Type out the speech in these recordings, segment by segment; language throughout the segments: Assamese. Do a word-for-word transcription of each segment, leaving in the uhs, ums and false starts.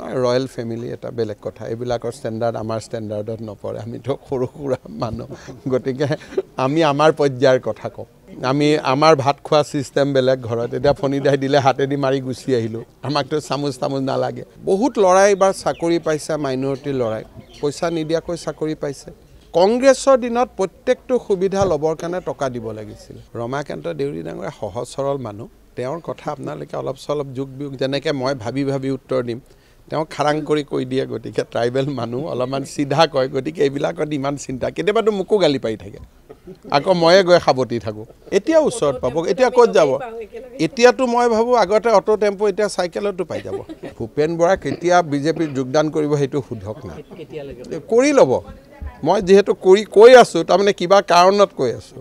ৰয়েল ফেমিলি এটা বেলেগ কথা এইবিলাকৰ ষ্টেণ্ডাৰ্ড আমাৰ ষ্টেণ্ডাৰ্ডত নপৰে আমিতো সৰু সুৰা মানুহ গতিকে আমি আমাৰ পৰ্যায়ৰ কথা কওঁ আমি আমাৰ ভাত খোৱা চিষ্টেম বেলেগ ঘৰত এতিয়া ফণিদাই দিলে হাতেদি মাৰি গুচি আহিলোঁ আমাকতো চামুচ তামুচ নালাগে বহুত ল'ৰাই এইবাৰ চাকৰি পাইছে মাইনৰিটি ল'ৰাই পইচা নিদিয়াকৈ চাকৰি পাইছে কংগ্ৰেছৰ দিনত প্ৰত্যেকটো সুবিধা ল'বৰ কাৰণে টকা দিব লাগিছিল ৰমাকান্ত দেউৰী ডাঙৰীয়া সহজ সৰল মানুহ তেওঁৰ কথা আপোনালোকে অলপ চলপ যোগ বিয়োগ যেনেকৈ মই ভাবি ভাবি উত্তৰ দিম তেওঁ খাৰাং কৰি কৈ দিয়ে গতিকে ট্ৰাইবেল মানুহ অলপমান চিধা কয় গতিকে এইবিলাকত ইমান চিন্তা কেতিয়াবাতো মোকো গালি পাৰি থাকে আকৌ ময়ে গৈ সাৱতি থাকোঁ এতিয়া ওচৰত পাব এতিয়া ক'ত যাব এতিয়াতো মই ভাবোঁ আগতে অটো টেম্পো এতিয়া চাইকেলতো পাই যাব ভূপেন বৰা কেতিয়া বিজেপিত যোগদান কৰিব সেইটো সোধক না কৰি ল'ব মই যিহেতু কৰি কৈ আছোঁ তাৰমানে কিবা কাৰণত কৈ আছোঁ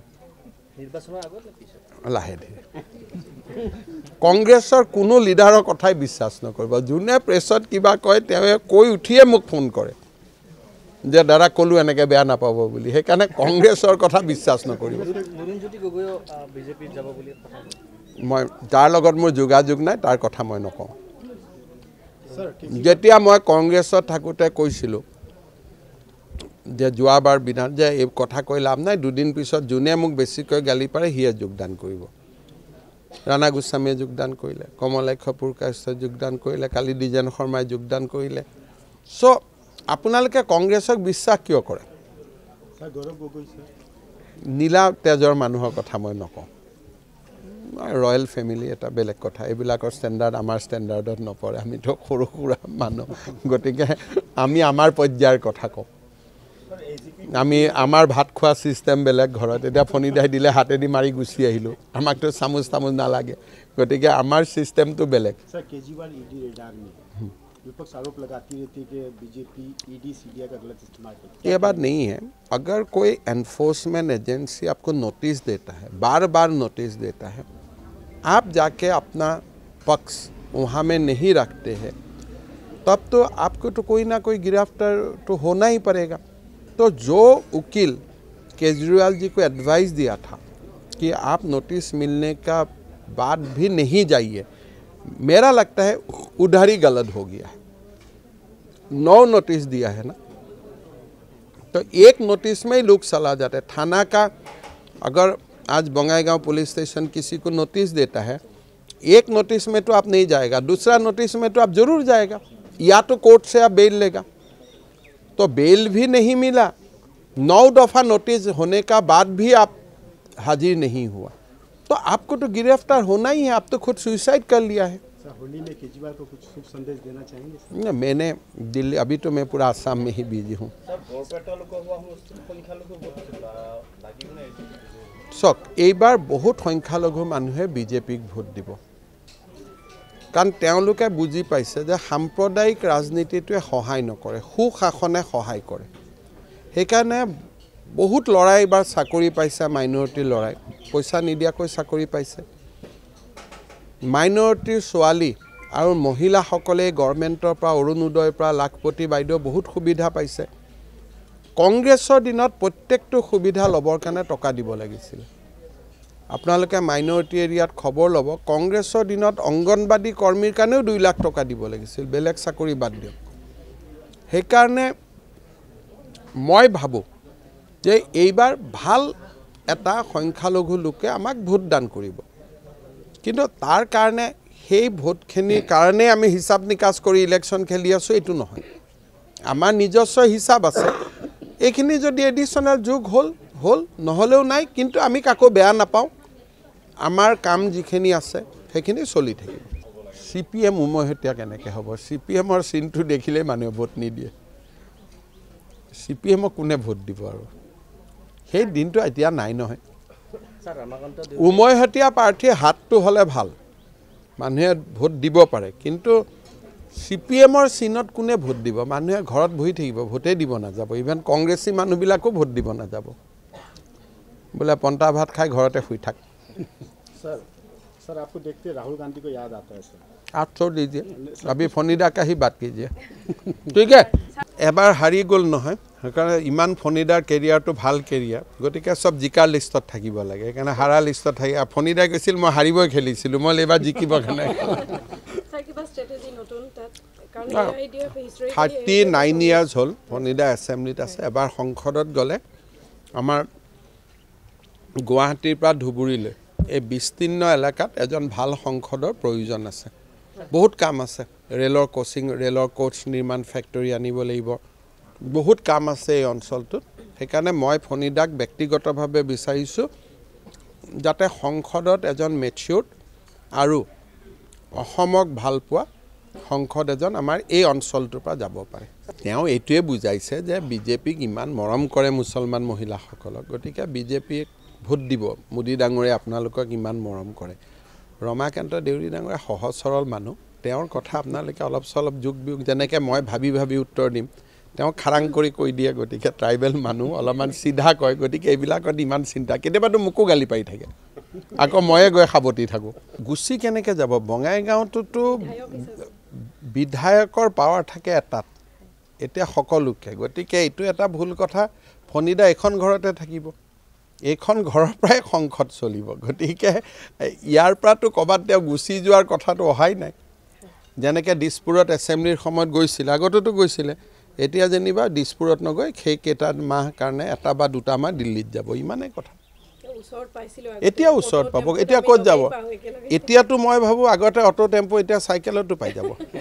লাহে ধীৰে কংগ্ৰেছৰ কোনো লিডাৰৰ কথাই বিশ্বাস নকৰিব যোনে প্ৰেছত কিবা কয় তেওঁ কৈ উঠিয়ে মোক ফোন কৰে যে দাদা ক'লোঁ এনেকৈ বেয়া নাপাব বুলি সেইকাৰণে কংগ্ৰেছৰ কথা বিশ্বাস নকৰিব মই যাৰ লগত মোৰ যোগাযোগ নাই তাৰ কথা মই নকওঁ যেতিয়া মই কংগ্ৰেছত থাকোঁতে কৈছিলোঁ যে যোৱাবাৰ বিধান যে এই কথা কৈ লাভ নাই দুদিন পিছত যোনে মোক বেছিকৈ গালি পাৰে সিয়ে যোগদান কৰিব ৰাণা গোস্বামীয়ে যোগদান কৰিলে কমলাক্ষ পুৰকায়স্থই যোগদান কৰিলে কালি দ্বিজেন শৰ্মাই যোগদান কৰিলে চ' আপোনালোকে কংগ্ৰেছক বিশ্বাস কিয় কৰে নীলা তেজৰ মানুহৰ কথা মই নকওঁ ৰয়েল ফেমিলি এটা বেলেগ কথা এইবিলাকৰ ষ্টেণ্ডাৰ্ড আমাৰ ষ্টেণ্ডাৰ্ডত নপৰে আমিতো সৰু সুৰা মানুহ গতিকে আমি আমাৰ পৰ্যায়ৰ কথা কওঁ আমি আমাৰ ভাত খোৱা চিষ্টেম বেলেগ ঘৰত এতিয়া ফণিদাই দিলে হাতেদি মাৰি গুচি আহিলোঁ আমাকতো চামুচ তামুচ নালাগে গতিকে আমাৰ চিষ্টেমটো বেলেগ ये बात नहीं है अगर कोई एनफोर्समेंट एजेंसी आपको नोटिस देता है बार बार नोटिस देता है आप जाके अपना पक्ष वहाँ में नहीं रखते हैं तब तो आपको तो कोई ना कोई गिरफ्तार तो होना ही पड़ेगा तो जो वकील केजरीवाल जी को एडवाइस दिया था कि आप नोटिस मिलने का बाद भी नहीं जाइए मेरा लगता है उधर ही गलत हो गया है नौ नोटिस दिया है ना तो एक नोटिस में ही लोग चला जाते हैं थाना का अगर आज बंगाईगांव पुलिस स्टेशन किसी को नोटिस देता है एक नोटिस में तो आप नहीं जाएगा दूसरा नोटिस में तो आप जरूर जाएगा या तो कोर्ट से आप बेल लेगा तो बेल भी नहीं मिला नौ दफ़ा नोटिस होने का बाद भी आप हाजिर नहीं हुआ तो आपको तो गिरफ्तार होना ही है आप तो खुद सुसाइड कर लिया है होली में केजरीवाल को कुछ शुभ संदेश देना चाहेंगे ना मैंने दिल्ली अभी तो मैं पूरा आसाम में ही बिजी हूँ चक এইবাৰ বহুত সংখ্যালঘু মানুহে বিজেপিক ভোট দিব কাৰণ তেওঁলোকে বুজি পাইছে যে সাম্প্ৰদায়িক ৰাজনীতিটোৱে সহায় নকৰে সুশাসনে সহায় কৰে সেইকাৰণে বহুত ল'ৰাই এইবাৰ চাকৰি পাইছে মাইনৰিটি ল'ৰাই পইচা নিদিয়াকৈ চাকৰি পাইছে মাইনৰিটিৰ ছোৱালী আৰু মহিলাসকলে গভৰ্ণমেণ্টৰ পৰা অৰুণোদয়ৰ পৰা লাখপতি বাইদেউ বহুত সুবিধা পাইছে কংগ্ৰেছৰ দিনত প্ৰত্যেকটো সুবিধা ল'বৰ কাৰণে টকা দিব লাগিছিল আপোনালোকে মাইনৰিটি এৰিয়াত খবৰ ল'ব কংগ্ৰেছৰ দিনত অংগনবাদী কৰ্মীৰ কাৰণেও দুই লাখ টকা দিব লাগিছিল বেলেগ চাকৰি বাদ দিয়ক সেইকাৰণে মই ভাবোঁ যে এইবাৰ ভাল এটা সংখ্যালঘু লোকে আমাক ভোট দান কৰিব কিন্তু তাৰ কাৰণে সেই ভোটখিনিৰ কাৰণে আমি হিচাপ নিকাচ কৰি ইলেকশ্যন খেলি আছোঁ এইটো নহয় আমাৰ নিজস্ব হিচাপ আছে এইখিনি যদি এডিশ্যনেল যোগ হ'ল হ'ল নহ'লেও নাই কিন্তু আমি কাকো বেয়া নাপাওঁ আমাৰ কাম যিখিনি আছে সেইখিনি চলি থাকিব চি পি এম উমৈহতীয়া কেনেকৈ হ'ব চি পি এমৰ চিনটো দেখিলেই মানুহে ভোট নিদিয়ে চি পি এমক কোনে ভোট দিব আৰু সেই দিনটো এতিয়া নাই নহয় উমৈহতীয়া প্ৰাৰ্থী হাতটো হ'লে ভাল মানুহে ভোট দিব পাৰে কিন্তু চি পি এমৰ চিনত কোনে ভোট দিব মানুহে ঘৰত বহি থাকিব ভোটেই দিব নাযাব ইভেন কংগ্ৰেছী মানুহবিলাকো ভোট দিব নাযাব বোলে পন্তা ভাত খাই ঘৰতে শুই থাক सर सर आपको देखते राहुल गांधी को याद आता है सर आप छोड़ दीजिए अभी फनीदा का ही बात कीजिए ठीक है एबार हारि गल নহয় সেইকাৰণে ইমান ফনিদাৰ কেৰিয়াৰটো ভাল কেৰিয়াৰ গতিকে সব জিকাৰ লিষ্টত থাকিব লাগে সেইকাৰণে হাৰা লিষ্টত থাকি ফনিদাই কৈছিল মই হাৰিবই খেলিছিলোঁ মই এবাৰ জিকিব কাৰণে স্যার কিবা স্ট্র্যাটেজি নতুন তাত থাৰ্টি নাইন ইয়াৰ্ছ হ'ল ফণিদা এছেম্বলিত আছে। এবাৰ সংসদত গ'লে আমাৰ গুৱাহাটীৰ পৰা ধুবুৰীলৈ এই বিস্তীৰ্ণ এলেকাত এজন ভাল সংসদৰ প্ৰয়োজন আছে। বহুত কাম আছে, ৰেলৰ কোচিং ৰেলৰ কোচ নিৰ্মাণ ফেক্টৰী আনিব লাগিব, বহুত কাম আছে এই অঞ্চলটোত। সেইকাৰণে মই ফণিদাক ব্যক্তিগতভাৱে বিচাৰিছোঁ যাতে সংসদত এজন মেচিউৰ্ড আৰু অসমক ভাল পোৱা সংসদ এজন আমাৰ এই অঞ্চলটোৰ পৰা যাব পাৰে। তেওঁ এইটোৱে বুজাইছে যে বিজেপিক ইমান মৰম কৰে মুছলমান মহিলাসকলক, গতিকে বিজেপিক ভোট দিব। মোদী ডাঙৰীয়া আপোনালোকক ইমান মৰম কৰে। ৰমাকান্ত দেউৰী ডাঙৰীয়া সহজ সৰল মানুহ, তেওঁৰ কথা আপোনালোকে অলপ চলপ যোগ বিয়োগ যেনেকৈ মই ভাবি ভাবি উত্তৰ দিম, তেওঁ খাৰাং কৰি কৈ দিয়ে। গতিকে ট্ৰাইবেল মানুহ অলপমান চিধা কয়, গতিকে এইবিলাকত ইমান চিন্তা। কেতিয়াবাতো মোকো গালি পাৰি থাকে, আকৌ ময়ে গৈ সাৱতি থাকোঁ। গুচি কেনেকৈ যাব? বঙাইগাঁওটোতো বিধায়কৰ পাৱাৰ থাকে এটাত, এতিয়া সকলোকে। গতিকে এইটো এটা ভুল কথা। ফণিদা এইখন ঘৰতে থাকিব, এইখন ঘৰৰ পৰাই সংসদ চলিব। গতিকে ইয়াৰ পৰাতো ক'ৰবাত তেওঁ গুচি যোৱাৰ কথাটো অহাই নাই। যেনেকৈ দিছপুৰত এছেম্বলিৰ সময়ত গৈছিলে, আগতেতো গৈছিলে, এতিয়া যেনিবা দিছপুৰত নগৈ সেইকেইটা মাহ কাৰণে এটা বা দুটা মাহ দিল্লীত যাব, ইমানেই কথা। এতিয়া ওচৰত পাব, এতিয়া ক'ত যাব? এতিয়াতো মই ভাবোঁ আগতে অটো টেম্পো, এতিয়া চাইকেলতো পাই যাব।